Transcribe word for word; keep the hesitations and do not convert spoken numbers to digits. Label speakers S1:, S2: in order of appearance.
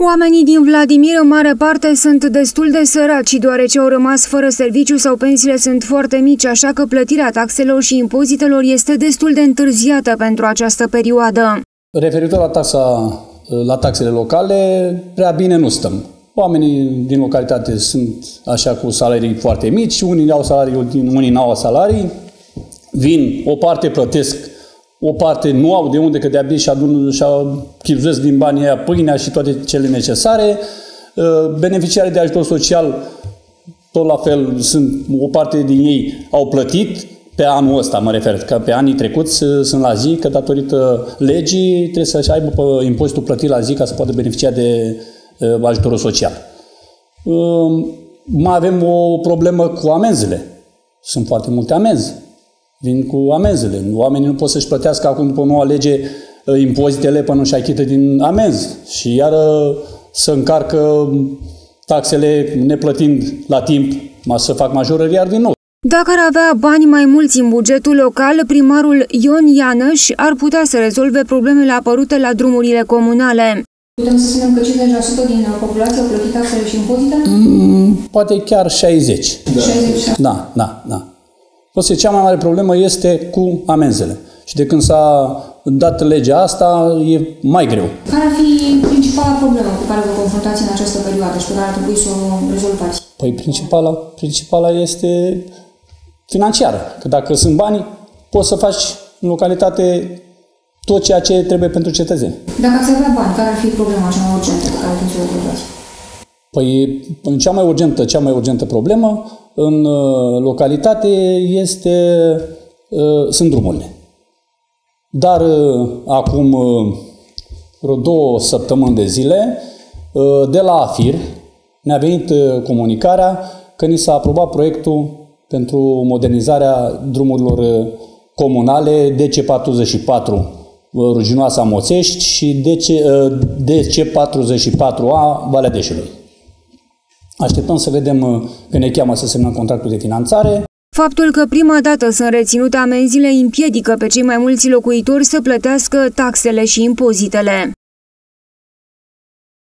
S1: Oamenii din Vladimir în mare parte sunt destul de săraci, deoarece au rămas fără serviciu sau pensiile sunt foarte mici, așa că plătirea taxelor și impozitelor este destul de întârziată pentru această perioadă.
S2: Referitor la, taxa, la taxele locale, prea bine nu stăm. Oamenii din localitate sunt așa cu salarii foarte mici, unii au salarii, unii nu au salarii, vin, o parte plătesc, o parte nu au de unde, că de-abia și adun și chizuiesc din banii aia pâinea și toate cele necesare. Beneficiarii de ajutor social, tot la fel, sunt, o parte din ei au plătit pe anul ăsta, mă refer, că pe anii trecuți sunt la zi, că datorită legii trebuie să-și aibă impozitul plătit la zi ca să poată beneficia de ajutorul social. Mai avem o problemă cu amenzile. Sunt foarte multe amenzi. Vin cu amenzile. Oamenii nu pot să-și plătească acum după noua lege impozitele până nu-și achită din amenzi. Și iară să încarcă taxele neplătind la timp, să fac majorări iar din nou.
S1: Dacă ar avea bani mai mulți în bugetul local, primarul Ion Ianăș ar putea să rezolve problemele apărute la drumurile comunale.
S3: Putem să spunem că cincizeci la sută din populație au plătit taxele și impozitele?
S2: Mm, poate chiar șaizeci.
S3: Da. șaizeci.
S2: Da, da, da. O să cea mai mare problemă este cu amenzele. Și de când s-a dat legea asta, e mai greu.
S3: Care ar fi principala problemă cu care vă confruntați în această perioadă și pe care ar trebui să o rezolvați?
S2: Păi principala, principala este financiară. Că dacă sunt bani, poți să faci în localitate tot ceea ce trebuie pentru cetățeni.
S3: Dacă ați avea bani, care ar fi problema cea mai urgentă pe care trebuie să o rezolvați?
S2: Păi cea mai urgentă, cea mai urgentă problemă în localitate este, sunt drumurile. Dar acum vreo două săptămâni de zile, de la AFIR ne-a venit comunicarea că ni s-a aprobat proiectul pentru modernizarea drumurilor comunale D C patruzeci și patru Ruginoasa Moțești și D C patruzeci și patru A Valea Deșelui. Așteptăm să vedem că ne cheamă să semnăm contractul de finanțare.
S1: Faptul că prima dată sunt reținute amenziile împiedică pe cei mai mulți locuitori să plătească taxele și impozitele.